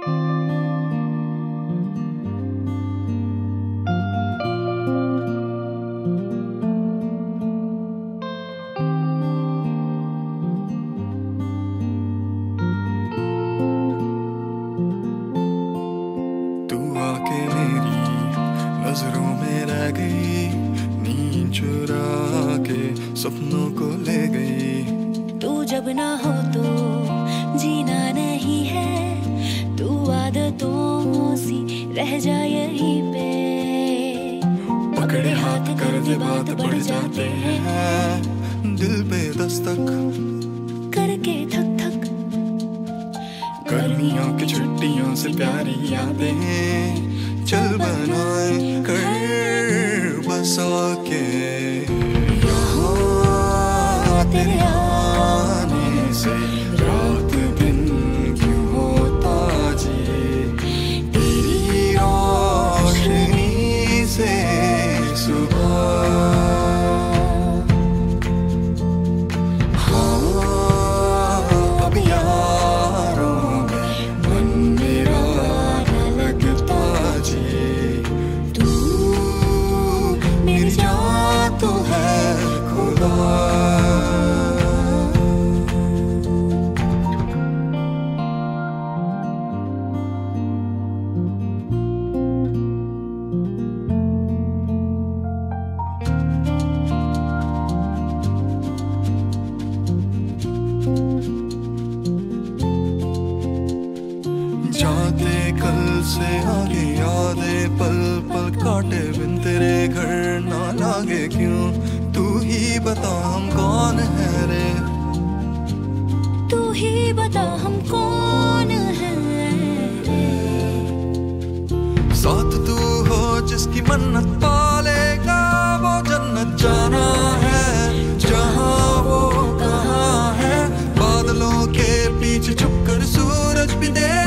आके मेरी नजरों में रह गई, नींद चुरा के सपनों को ले गई। तू जब ना हो तो जीना नहीं है, तू आदतों सी रह जा यहीं पे। पकड़े हाथ कर दे बात बढ़ जाते हैं, दिल पे दस्तक करके थक थक। गर्मियों की छुट्टियों से प्यारी यादें चल बनाए कर बसा के। यहाँ तेरे आने से रात दिन क्यों होता जी, तेरी रोशनी से सुबह। तो है खुदा जाते कल से आगे यादें पल पल काटे बिन तेरे घर ना लागे क्यों। तू ही बता हम कौन है रे, तू ही बता हम कौन है रे। साथ तू हो जिसकी मन्नत पालेगा, वो जन्नत जाना है जहाँ वो कहाँ है। बादलों के पीछे छुपकर सूरज भी दे